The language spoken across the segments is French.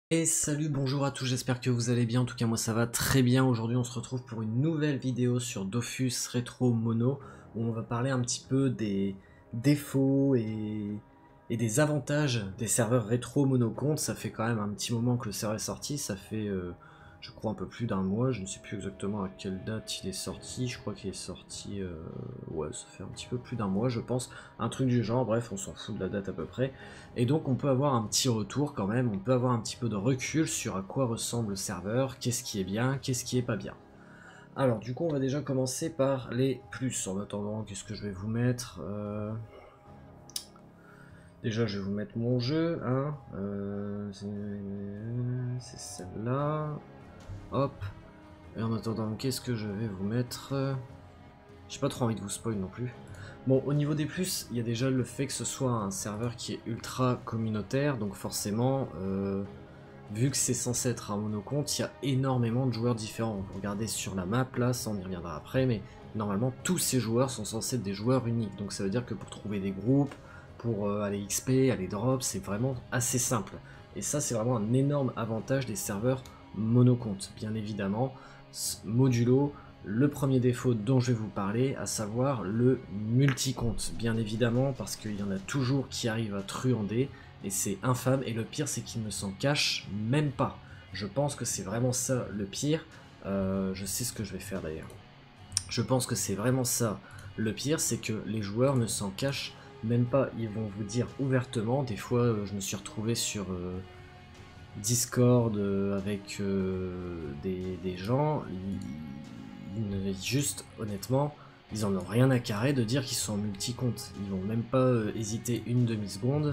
Et salut, bonjour à tous, j'espère que vous allez bien, en tout cas moi ça va très bien. Aujourd'hui on se retrouve pour une nouvelle vidéo sur Dofus Retro Mono, où on va parler un petit peu des défauts et des avantages des serveurs rétro monocompte. Ça fait quand même un petit moment que le serveur est sorti, ça fait je crois un peu plus d'un mois, je ne sais plus exactement à quelle date il est sorti, je crois qu'il est sorti, ouais ça fait un petit peu plus d'un mois je pense, un truc du genre, bref on s'en fout de la date à peu près. Et donc on peut avoir un petit retour quand même, on peut avoir un petit peu de recul sur à quoi ressemble le serveur, qu'est-ce qui est bien, qu'est-ce qui est pas bien. Alors du coup on va déjà commencer par les plus. En attendant, qu'est-ce que je vais vous mettre Déjà je vais vous mettre mon jeu, hein. C'est celle-là. Hop. Et en attendant, qu'est-ce que je vais vous mettre J'ai pas trop envie de vous spoil non plus. Bon, au niveau des plus, il y a déjà le fait que ce soit un serveur qui est ultra communautaire, donc forcément, vu que c'est censé être un monocompte, il y a énormément de joueurs différents. Vous regardez sur la map, là, ça on y reviendra après, mais normalement tous ces joueurs sont censés être des joueurs uniques. Donc ça veut dire que pour trouver des groupes, pour aller XP, aller drop, c'est vraiment assez simple. Et ça c'est vraiment un énorme avantage des serveurs monocompte. Bien évidemment, modulo, le premier défaut dont je vais vous parler, à savoir le multicompte. Bien évidemment, parce qu'il y en a toujours qui arrivent à truander, et c'est infâme, et le pire c'est qu'ils ne s'en cachent même pas. Je pense que c'est vraiment ça le pire. Je sais ce que je vais faire d'ailleurs. Je pense que c'est vraiment ça le pire, c'est que les joueurs ne s'en cachent même pas. Ils vont vous dire ouvertement. Des fois, je me suis retrouvé sur Discord avec des gens. Juste, honnêtement, ils en ont rien à carrer de dire qu'ils sont en multi-compte. Ils vont même pas hésiter une demi-seconde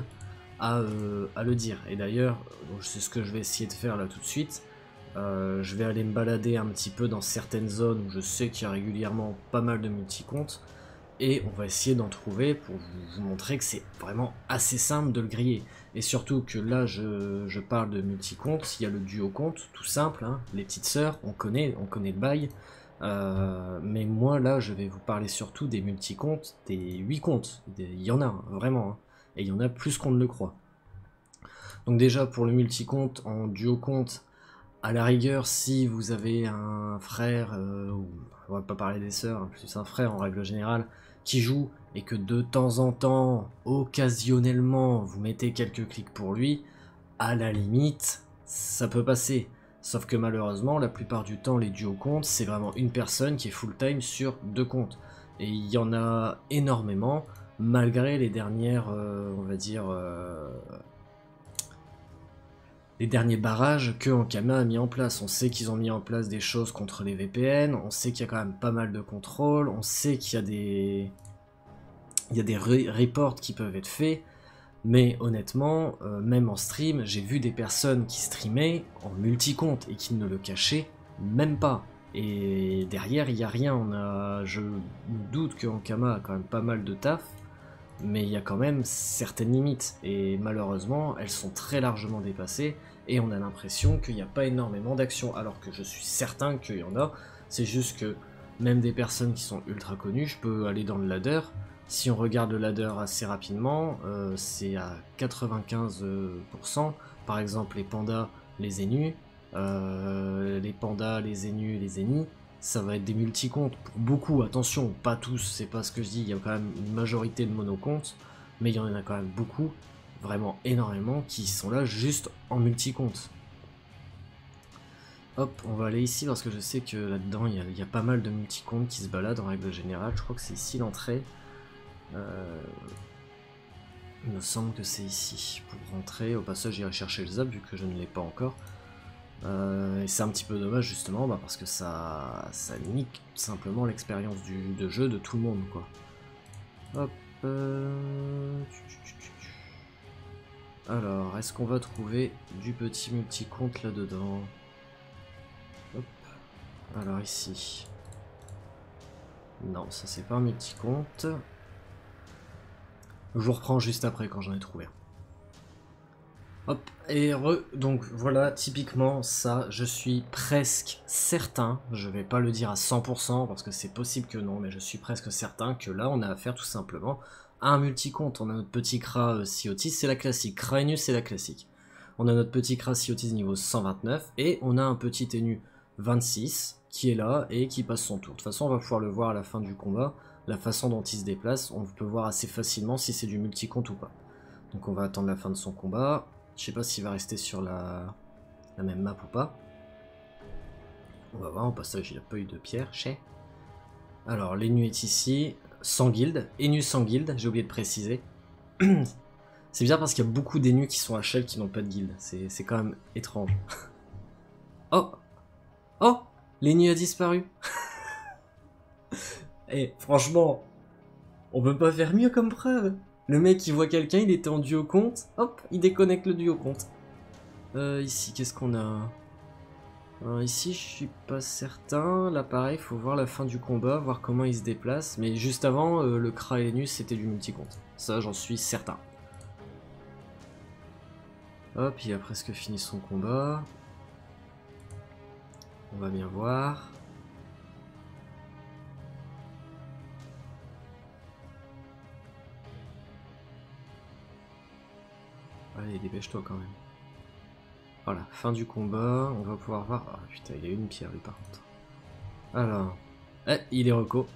à le dire. Et d'ailleurs, c'est ce que je vais essayer de faire là tout de suite. Je vais aller me balader un petit peu dans certaines zones où je sais qu'il y a régulièrement pas mal de multi-comptes. Et on va essayer d'en trouver pour vous montrer que c'est vraiment assez simple de le griller. Et surtout que là, je parle de multi-compte, il y a le duo compte, tout simple, hein, les petites sœurs, on connaît le bail. Mais moi, là, je vais vous parler surtout des multi-comptes, des 8 comptes. Il y en a, hein, vraiment. Hein, et il y en a plus qu'on ne le croit. Donc déjà, pour le multi-compte, en duo compte, à la rigueur, si vous avez un frère, ou on va pas parler des sœurs, hein, plus un frère en règle générale, qui joue et que de temps en temps, occasionnellement, vous mettez quelques clics pour lui, à la limite, ça peut passer. Sauf que malheureusement, la plupart du temps, les duos comptes, c'est vraiment une personne qui est full-time sur deux comptes. Et il y en a énormément, malgré les dernières, on va dire, les derniers barrages que Ankama a mis en place. On sait qu'ils ont mis en place des choses contre les VPN, on sait qu'il y a quand même pas mal de contrôles, on sait qu'il y a des reports qui peuvent être faits, mais honnêtement, même en stream, j'ai vu des personnes qui streamaient en multi-compte et qui ne le cachaient même pas. Et derrière, il n'y a rien. Je me doute que Ankama a quand même pas mal de taf, mais il y a quand même certaines limites, et malheureusement elles sont très largement dépassées, et on a l'impression qu'il n'y a pas énormément d'actions, alors que je suis certain qu'il y en a. C'est juste que même des personnes qui sont ultra connues, je peux aller dans le ladder, si on regarde le ladder assez rapidement, c'est à 95%, par exemple les pandas, les zénus, les pandas, les zénus, les zénis, ça va être des multi-comptes pour beaucoup, attention, pas tous, c'est pas ce que je dis, il y a quand même une majorité de monocomptes, mais il y en a quand même beaucoup, vraiment énormément, qui sont là juste en multi-compte. Hop, on va aller ici parce que je sais que là-dedans il y a pas mal de multi-comptes qui se baladent en règle générale, je crois que c'est ici l'entrée. Il me semble que c'est ici. Pour rentrer, au passage j'irai chercher le zap vu que je ne l'ai pas encore. Et c'est un petit peu dommage justement parce que ça nique tout simplement l'expérience de jeu de tout le monde quoi. Hop. Alors, est-ce qu'on va trouver du petit multi-compte là-dedans? Hop. Alors ici. Non, ça c'est pas un multi-compte. Je vous reprends juste après quand j'en ai trouvé un. Hop, et donc voilà, typiquement ça, je suis presque certain, je vais pas le dire à 100% parce que c'est possible que non, mais je suis presque certain que là on a affaire tout simplement à un multi-compte. On a notre petit Kra Siotis, c'est la classique, Kraenus c'est la classique. On a notre petit Crassiotis niveau 129 et on a un petit Tennu 26 qui est là et qui passe son tour. De toute façon, on va pouvoir le voir à la fin du combat. La façon dont il se déplace, on peut voir assez facilement si c'est du multi-compte ou pas. Donc on va attendre la fin de son combat. Je sais pas s'il va rester sur la même map ou pas. On va voir, au passage il a pas eu de pierre, chez. Alors, l'Enu est ici, sans guild, Enu sans guild, j'ai oublié de préciser. C'est bizarre parce qu'il y a beaucoup d'Enu qui sont à Shell qui n'ont pas de guild, c'est quand même étrange. Oh! Oh! L'Enu a disparu. Et franchement, on peut pas faire mieux comme preuve. Le mec il voit quelqu'un, il était en duo compte, hop, il déconnecte le duo compte. Ici, qu'est-ce qu'on a? Alors ici, je suis pas certain. Là, pareil, faut voir la fin du combat, voir comment il se déplace. Mais juste avant, le Kra et Lenus, c'était du multi-compte. Ça, j'en suis certain. Hop, il a presque fini son combat. On va bien voir. Allez, dépêche-toi quand même. Voilà, fin du combat, on va pouvoir voir... Ah putain, il a une pierre lui par contre. Alors... Eh, il est reco.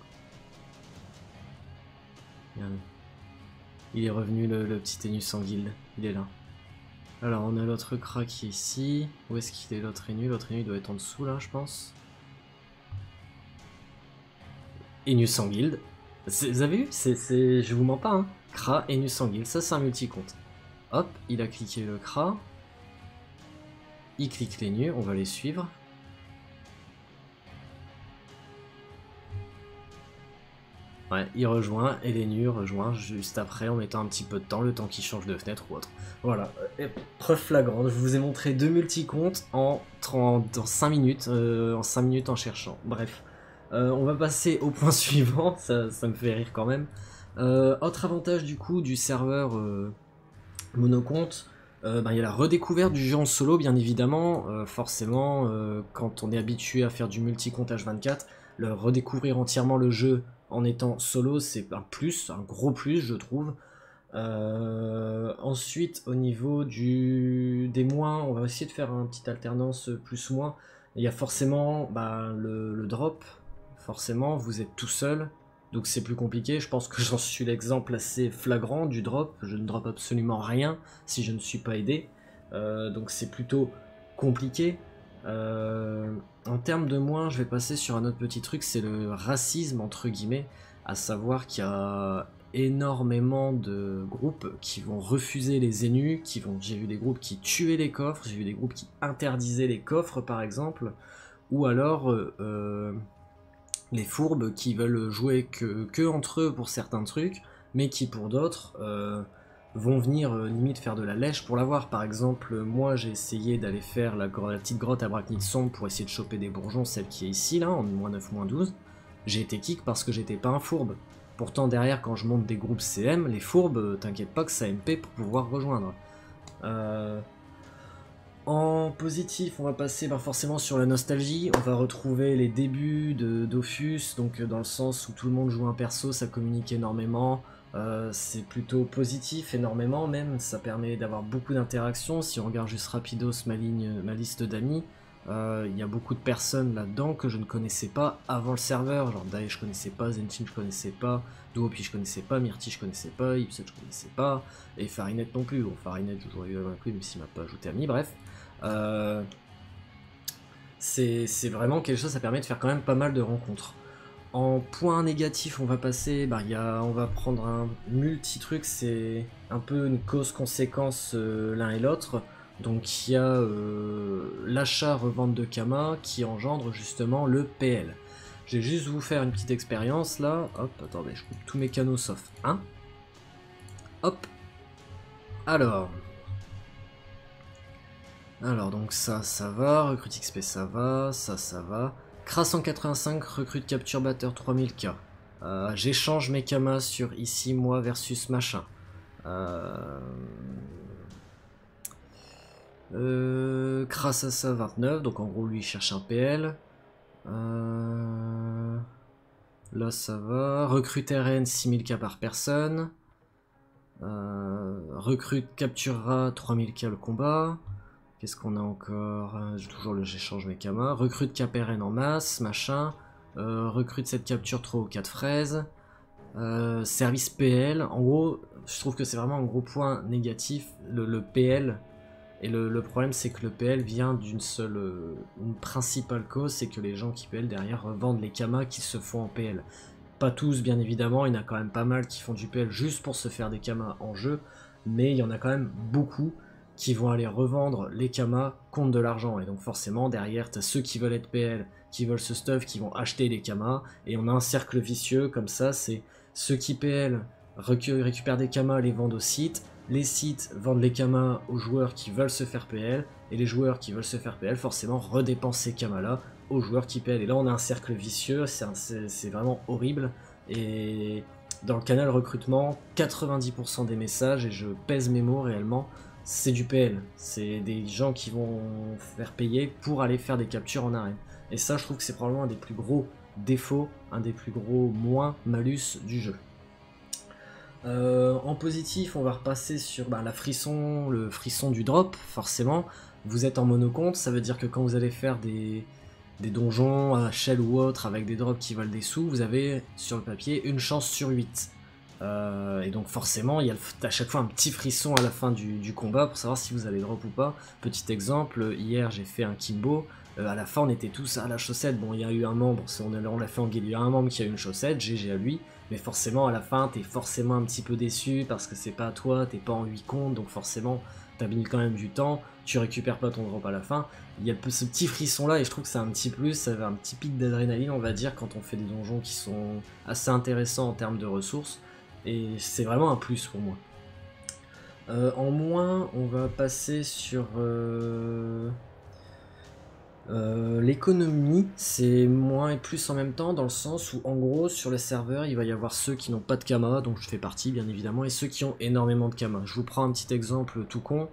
Il est revenu le petit Enu sans guild, il est là. Alors on a l'autre Kra qui est ici. Où est-ce qu'il est l'autre Enu? L'autre Enu doit être en dessous là je pense. Enu sans guild. Vous avez vu? Je vous mens pas hein. Kra, Enu sans guild, ça c'est un multi-compte. Hop, il a cliqué le Kra. Il clique les nus, on va les suivre. Ouais, il rejoint et les nus rejoint juste après en mettant un petit peu de temps, le temps qu'il change de fenêtre ou autre. Voilà, preuve flagrante, je vous ai montré deux multi-comptes en 5 minutes, en 5 minutes en cherchant. Bref, on va passer au point suivant, ça me fait rire quand même. Autre avantage du coup du serveur monocompte, il y a la redécouverte du jeu en solo bien évidemment, forcément quand on est habitué à faire du multi-compte H24, redécouvrir entièrement le jeu en étant solo c'est un plus, un gros plus je trouve. Ensuite au niveau des moins, on va essayer de faire une petite alternance plus-moins. Il y a forcément le drop, forcément vous êtes tout seul. Donc c'est plus compliqué, je pense que j'en suis l'exemple assez flagrant du drop, je ne drop absolument rien si je ne suis pas aidé, donc c'est plutôt compliqué. En termes de moins, je vais passer sur un autre petit truc, c'est le racisme entre guillemets, à savoir qu'il y a énormément de groupes qui vont refuser les Enu, j'ai vu des groupes qui tuaient les coffres, j'ai vu des groupes qui interdisaient les coffres par exemple, ou alors les fourbes qui veulent jouer que entre eux pour certains trucs, mais qui pour d'autres vont venir limite faire de la lèche pour l'avoir. Par exemple, moi j'ai essayé d'aller faire la petite grotte à Bracnitson pour essayer de choper des bourgeons, celle qui est ici là, en -9, -12. J'ai été kick parce que j'étais pas un fourbe. Pourtant derrière quand je monte des groupes CM, les fourbes, t'inquiète pas que ça MP pour pouvoir rejoindre. En positif, on va passer forcément sur la nostalgie, on va retrouver les débuts de Dofus, donc dans le sens où tout le monde joue un perso, ça communique énormément, c'est plutôt positif énormément même, ça permet d'avoir beaucoup d'interactions. Si on regarde juste rapidos ma liste d'amis, il y a beaucoup de personnes là-dedans que je ne connaissais pas avant le serveur, genre Dae je connaissais pas, Zenchin je connaissais pas, Duopi je connaissais pas, Myrti je connaissais pas, Ipset je connaissais pas, et Farinet non plus. Bon, Farinet j'aurais eu inclus même s'il m'a pas ajouté ami, bref. C'est vraiment quelque chose, ça permet de faire quand même pas mal de rencontres. En point négatif, on va passer, on va prendre un multi-truc, c'est un peu une cause-conséquence l'un et l'autre. Donc il y a l'achat-revente de Kama qui engendre justement le PL. Je vais juste vous faire une petite expérience là. Hop, attendez, je coupe tous mes canaux sauf un. Hop. Alors donc ça va, recrute XP ça va, ça va. Kra 185, recrute capture batteur 3000k. J'échange mes kamas sur ici moi versus machin. Kra Sasa 29, donc en gros lui il cherche un PL. Là ça va. Recrute RN 6000k par personne. Recrute capturera 3000k le combat. Qu'est-ce qu'on a encore? Toujours j'échange mes kamas. Recrute KPRN en masse, machin. Recrute cette capture 3 ou 4 fraises. Service PL. En gros, je trouve que c'est vraiment un gros point négatif, le PL. Et le problème, c'est que le PL vient d'une seule, une principale cause, c'est que les gens qui PL derrière revendent les kamas qui se font en PL. Pas tous, bien évidemment, il y en a quand même pas mal qui font du PL juste pour se faire des kamas en jeu, mais il y en a quand même beaucoup qui vont aller revendre les kamas contre de l'argent. Et donc forcément, derrière, tu as ceux qui veulent être PL, qui veulent ce stuff, qui vont acheter les kamas, et on a un cercle vicieux comme ça, c'est ceux qui PL récupèrent des kamas, les vendent au site, les sites vendent les kamas aux joueurs qui veulent se faire PL, et les joueurs qui veulent se faire PL forcément redépensent ces kamas là aux joueurs qui PL. Et là on a un cercle vicieux, c'est vraiment horrible. Et dans le canal recrutement, 90% des messages, et je pèse mes mots réellement, c'est du PL. C'est des gens qui vont faire payer pour aller faire des captures en arène. Et ça je trouve que c'est probablement un des plus gros défauts, un des plus gros moins malus du jeu. En positif, on va repasser sur le frisson du drop, forcément. Vous êtes en monocompte, ça veut dire que quand vous allez faire des donjons à Shell ou autre avec des drops qui valent des sous, vous avez sur le papier une chance sur 8. Et donc forcément, il y a à chaque fois un petit frisson à la fin du combat pour savoir si vous allez drop ou pas. Petit exemple, hier j'ai fait un Kimbo, à la fin on était tous à la chaussette, bon il y a eu un membre, on l'a fait en guilde, il y a un membre qui a eu une chaussette, GG à lui, mais forcément à la fin t'es forcément un petit peu déçu parce que c'est pas à toi, t'es pas en 8 comptes, donc forcément t'abîmes quand même du temps, tu récupères pas ton drop à la fin. Il y a ce petit frisson là et je trouve que c'est un petit plus, ça va un petit pic d'adrénaline on va dire quand on fait des donjons qui sont assez intéressants en termes de ressources. Et c'est vraiment un plus pour moi. En moins, on va passer sur l'économie. C'est moins et plus en même temps, dans le sens où, en gros, sur le serveur, il va y avoir ceux qui n'ont pas de kama, donc je fais partie, bien évidemment, et ceux qui ont énormément de kama. Je vous prends un petit exemple tout con.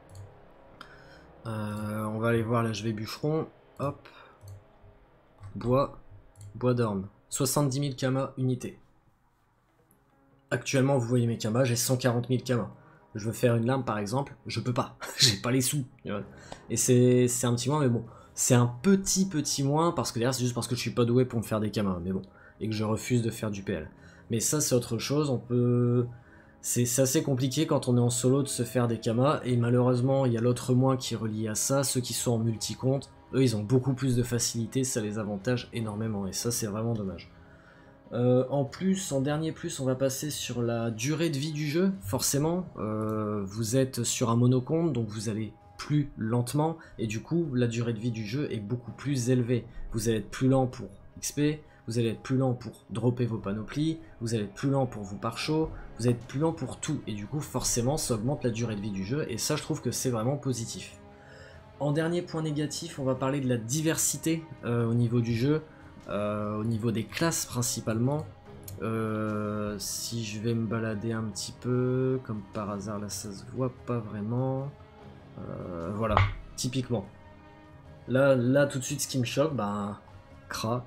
On va aller voir, là, je vais bûcheron. Hop. Bois d'orme. 70 000 kama unité. Actuellement, vous voyez mes kamas, j'ai 140 000 kamas. Je veux faire une lame par exemple, je peux pas. J'ai pas les sous. Et c'est un petit moins, mais bon. C'est un petit moins, parce que derrière, c'est juste parce que je suis pas doué pour me faire des kamas, mais bon. Et que je refuse de faire du PL. Mais ça, c'est autre chose. On peut. C'est assez compliqué quand on est en solo de se faire des kamas. Et malheureusement, il y a l'autre moins qui est relié à ça. Ceux qui sont en multi-compte, eux, ils ont beaucoup plus de facilité. Ça les avantage énormément. Et ça, c'est vraiment dommage. En plus, en dernier plus, on va passer sur la durée de vie du jeu, forcément. Vous êtes sur un monocompte, donc vous allez plus lentement, et du coup, la durée de vie du jeu est beaucoup plus élevée. Vous allez être plus lent pour XP, vous allez être plus lent pour dropper vos panoplies, vous allez être plus lent pour vous pare-chaud, vous allez être plus lent pour tout, et du coup, forcément, ça augmente la durée de vie du jeu, et ça, je trouve que c'est vraiment positif. En dernier point négatif, on va parler de la diversité au niveau du jeu. Au niveau des classes principalement, si je vais me balader un petit peu, comme par hasard là ça se voit pas vraiment, voilà, typiquement. Là tout de suite ce qui me choque, bah, cra.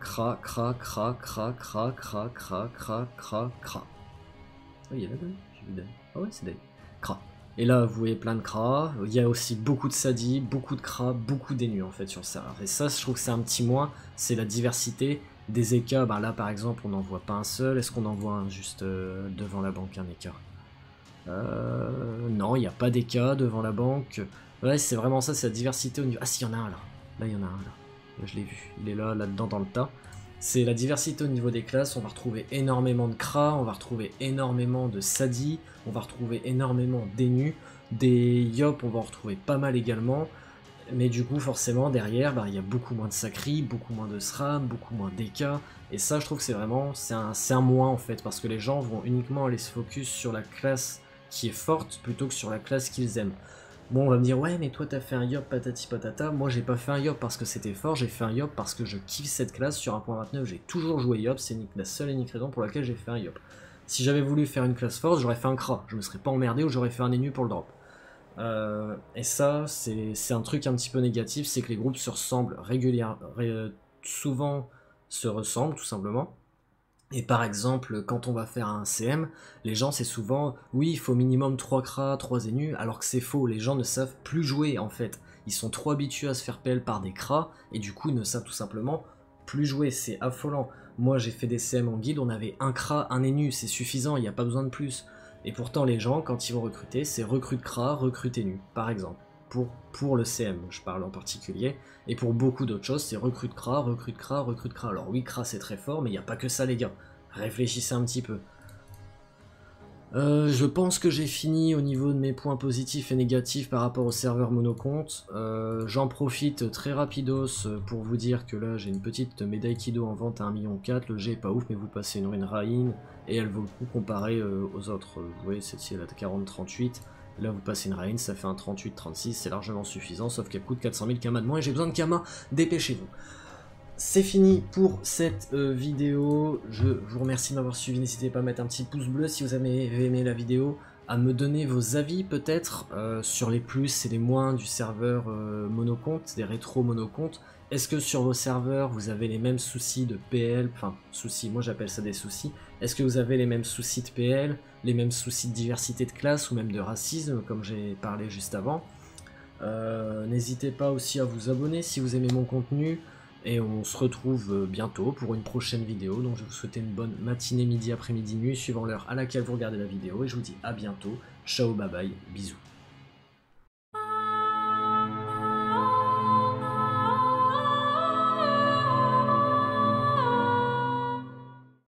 Oh, il y a là, j'ai vu d'ailleurs. Ah ouais, c'est d'ailleurs. Cra. Et là, vous voyez plein de cras. Il y a aussi beaucoup de sadi, beaucoup de cras, beaucoup d'énus en fait sur le serveur. Et ça, je trouve que c'est un petit moins. C'est la diversité des EK. Bah, là, par exemple, on n'en voit pas un seul. Est-ce qu'on en voit un juste devant la banque, un EK? Non, il n'y a pas d'EK devant la banque. Ouais, c'est vraiment ça, c'est la diversité au niveau. Ah, si, il y en a un là. Là, il y en a un là. Là, je l'ai vu. Il est là, là-dedans, dans le tas. C'est la diversité au niveau des classes, on va retrouver énormément de Kra, on va retrouver énormément de Sadi, on va retrouver énormément d'Enu, des Yop, on va en retrouver pas mal également, mais du coup forcément derrière, bah, il y a beaucoup moins de Sakri, beaucoup moins de SRAM, beaucoup moins d'EK, et ça je trouve que c'est vraiment, c'est un moins en fait, parce que les gens vont uniquement aller se focus sur la classe qui est forte, plutôt que sur la classe qu'ils aiment. Bon, on va me dire, ouais, mais toi t'as fait un Yop patati patata. Moi j'ai pas fait un Yop parce que c'était fort, j'ai fait un Yop parce que je kiffe cette classe. Sur 1.29, j'ai toujours joué Yop, c'est la seule et unique raison pour laquelle j'ai fait un Yop. Si j'avais voulu faire une classe forte, j'aurais fait un Kra, je me serais pas emmerdé ou j'aurais fait un Enu pour le drop. Et ça, c'est un truc un petit peu négatif, c'est que les groupes se ressemblent régulièrement, souvent se ressemblent tout simplement. Et par exemple, quand on va faire un CM, les gens c'est souvent, oui, il faut minimum 3 Kra, 3 Enu, alors que c'est faux, les gens ne savent plus jouer en fait. ils sont trop habitués à se faire PL par des cras, et du coup ils ne savent tout simplement plus jouer, c'est affolant. Moi j'ai fait des CM en guilde, on avait un cra, un énu, c'est suffisant, il n'y a pas besoin de plus. Et pourtant les gens, quand ils vont recruter, c'est recrute cra, recrute énu, par exemple. Pour le CM, je parle en particulier, et pour beaucoup d'autres choses, c'est recrute cra, recrute cra, recrute cra. Alors oui, cra c'est très fort, mais il n'y a pas que ça les gars, réfléchissez un petit peu. Je pense que j'ai fini au niveau de mes points positifs et négatifs par rapport au serveur monocompte. J'en profite très rapidos pour vous dire que là j'ai une petite médaille Kido en vente à 1,4 million. Le G est pas ouf, mais vous passez une ruine Rain et elle vaut le coup comparé aux autres. Vous voyez, celle-ci elle a 40-38. Là vous passez une Rain, ça fait un 38-36, c'est largement suffisant, sauf qu'elle coûte 400 000 Kama de moins et j'ai besoin de Kama, dépêchez-vous. C'est fini pour cette vidéo, je vous remercie de m'avoir suivi, n'hésitez pas à mettre un petit pouce bleu si vous avez aimé la vidéo, à me donner vos avis peut-être sur les plus et les moins du serveur monocompte, des rétro monocomptes. Est-ce que sur vos serveurs vous avez les mêmes soucis de PL, enfin soucis, moi j'appelle ça des soucis, est-ce que vous avez les mêmes soucis de PL, les mêmes soucis de diversité de classe ou même de racisme comme j'ai parlé juste avant. N'hésitez pas aussi à vous abonner si vous aimez mon contenu. Et on se retrouve bientôt pour une prochaine vidéo. Donc je vais vous souhaiter une bonne matinée, midi, après-midi, nuit, suivant l'heure à laquelle vous regardez la vidéo. Et je vous dis à bientôt. Ciao, bye bye, bisous.